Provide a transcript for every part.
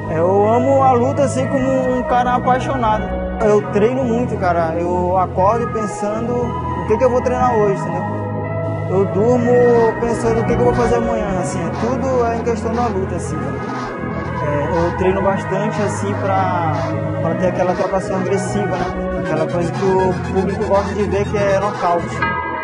Eu amo a luta assim como um cara apaixonado. Eu treino muito, cara. Eu acordo pensando o que eu vou treinar hoje, entendeu? Eu durmo pensando o que eu vou fazer amanhã, assim. Tudo é em questão da luta, assim, cara. Eu treino bastante, assim, pra ter aquela trocação agressiva, né? Aquela coisa que o público gosta de ver, que é nocaute.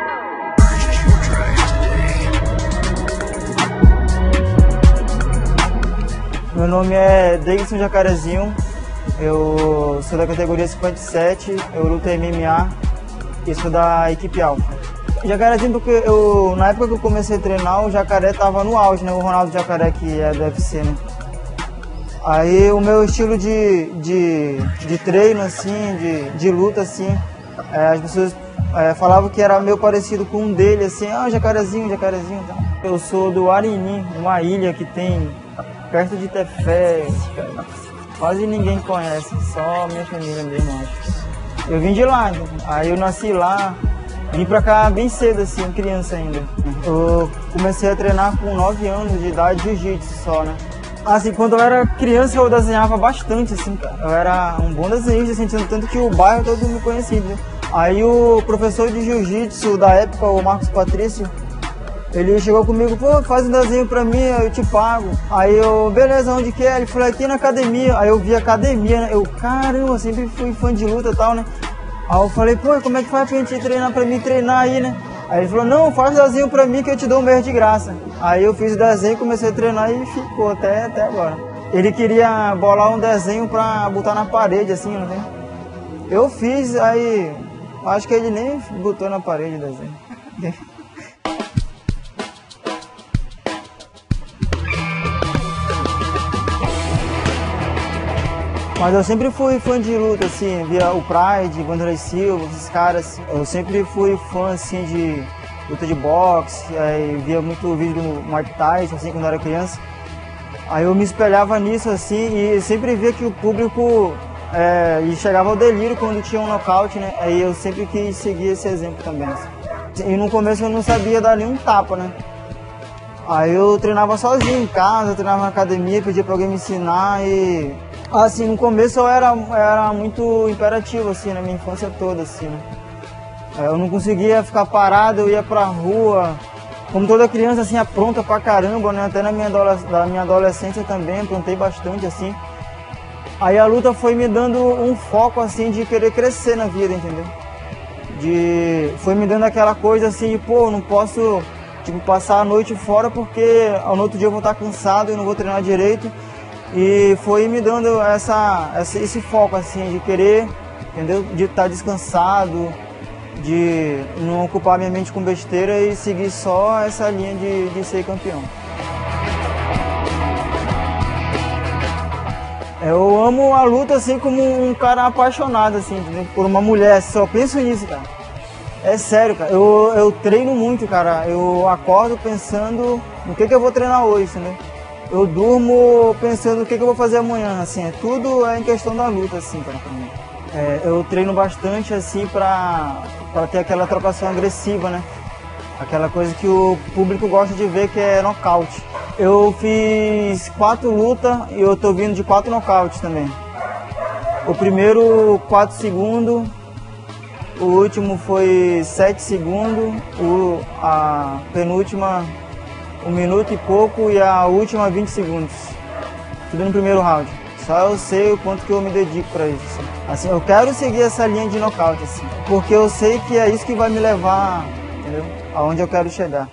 Meu nome é Deilson Jacarezinho, eu sou da categoria 57, eu luto MMA e sou da equipe Alfa. Jacarezinho porque na época que eu comecei a treinar, o Jacaré estava no auge, né? O Ronaldo Jacaré, que é do UFC, né? Aí o meu estilo de treino, assim, de luta, assim, as pessoas falavam que era meio parecido com um dele, assim, Jacarezinho, Jacarezinho. Então. Eu sou do Arini, uma ilha que tem perto de Tefé, quase ninguém conhece, só minha família mesmo, acho. Eu vim de lá, aí eu nasci lá, vim pra cá bem cedo, assim, criança ainda. Eu comecei a treinar com 9 anos de idade, jiu-jitsu só, né? Assim, quando eu era criança eu desenhava bastante, assim, cara. Eu era um bom desenhista, assim, tanto que o bairro todo me conhecia, né? Aí o professor de jiu-jitsu da época, o Marcos Patrício, ele chegou comigo, pô, faz um desenho pra mim, eu te pago. Aí eu, beleza, onde que é? Ele falou, aqui na academia. Aí eu vi academia, né? Eu, caramba, sempre fui fã de luta e tal, né? Aí eu falei, pô, como é que faz pra gente treinar, pra mim treinar aí, né? Aí ele falou, não, faz desenho pra mim que eu te dou um mês de graça. Aí eu fiz o desenho, comecei a treinar e ficou até agora. Ele queria bolar um desenho pra botar na parede, assim, não tem? Eu fiz, aí acho que ele nem botou na parede o desenho. Mas eu sempre fui fã de luta, assim, via o Pride, Wanderlei Silva, esses caras. Eu sempre fui fã, assim, de luta de boxe, via muito vídeo do Mike Tyson, assim, quando eu era criança. Aí eu me espelhava nisso, assim, e sempre via que o público chegava ao delírio quando tinha um nocaute, né? Aí eu sempre quis seguir esse exemplo também, assim. E no começo eu não sabia dar nenhum tapa, né? Aí eu treinava sozinho em casa, treinava na academia, pedia pra alguém me ensinar e... Assim, no começo eu era muito imperativo, assim, na minha infância toda, assim, né? Eu não conseguia ficar parado, eu ia pra rua, como toda criança, assim, apronta pra caramba, né? Até na minha adolescência também, aprontei bastante, assim. Aí a luta foi me dando um foco, assim, de querer crescer na vida, entendeu? Foi me dando aquela coisa, assim, de, pô, não posso, tipo, passar a noite fora porque no outro dia eu vou estar cansado e não vou treinar direito. E foi me dando esse foco, assim, de querer, entendeu? De estar descansado, de não ocupar minha mente com besteira e seguir só essa linha de ser campeão. Eu amo a luta, assim, como um cara apaixonado, assim, entendeu? Por uma mulher, só penso nisso, cara. É sério, cara. Eu treino muito, cara. Eu acordo pensando no que eu vou treinar hoje, entendeu? Eu durmo pensando o que eu vou fazer amanhã, assim, tudo é em questão da luta, assim, cara, pra mim. Eu treino bastante, assim, pra ter aquela trocação agressiva, né? Aquela coisa que o público gosta de ver, que é nocaute. Eu fiz 4 lutas e eu tô vindo de 4 nocautes também. O primeiro, 4 segundos, o último foi 7 segundos, a penúltima... 1 minuto e pouco e a última 20 segundos. Tudo no primeiro round. Só eu sei o quanto que eu me dedico pra isso. Assim, eu quero seguir essa linha de nocaute, assim, porque eu sei que é isso que vai me levar, entendeu? Aonde eu quero chegar.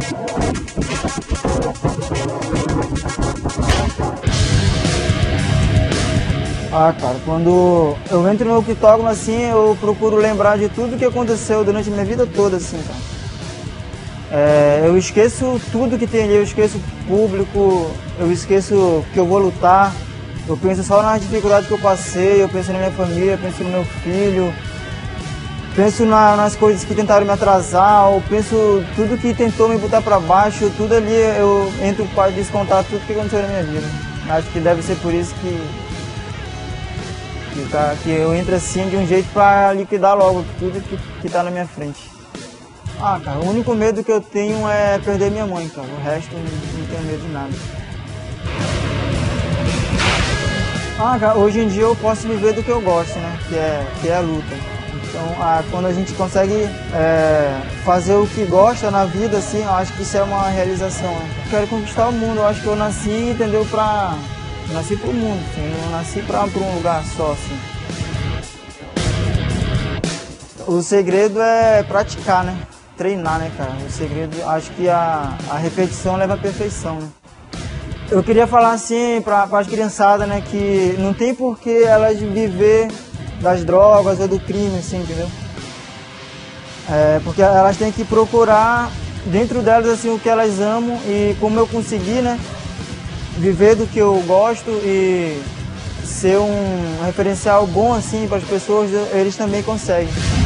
Cara, quando eu entro no octógono, assim, eu procuro lembrar de tudo que aconteceu durante a minha vida toda, assim, cara. Eu esqueço tudo que tem ali, eu esqueço o público, eu esqueço que eu vou lutar, eu penso só nas dificuldades que eu passei, eu penso na minha família, penso no meu filho, penso nas coisas que tentaram me atrasar, eu penso tudo que tentou me botar pra baixo, tudo ali eu entro para descontar tudo que aconteceu na minha vida. Acho que deve ser por isso que eu entro assim de um jeito pra liquidar logo tudo que tá na minha frente. Cara, o único medo que eu tenho é perder minha mãe, cara. O resto não tenho medo de nada. Ah, cara, hoje em dia eu posso viver do que eu gosto, né? Que é a luta. Então, quando a gente consegue fazer o que gosta na vida, assim, eu acho que isso é uma realização. Né? Eu quero conquistar o mundo, eu acho que eu nasci, entendeu, nasci pro mundo, assim, eu nasci pra um lugar só, assim. O segredo é praticar, né? Treinar, né, cara? O segredo, acho que a repetição leva à perfeição, né? Eu queria falar assim para as criançadas, né, que não tem por que elas viver das drogas ou do crime, assim, entendeu? Porque elas têm que procurar dentro delas assim o que elas amam e como eu consegui, né, viver do que eu gosto e ser um referencial bom assim para as pessoas, eles também conseguem.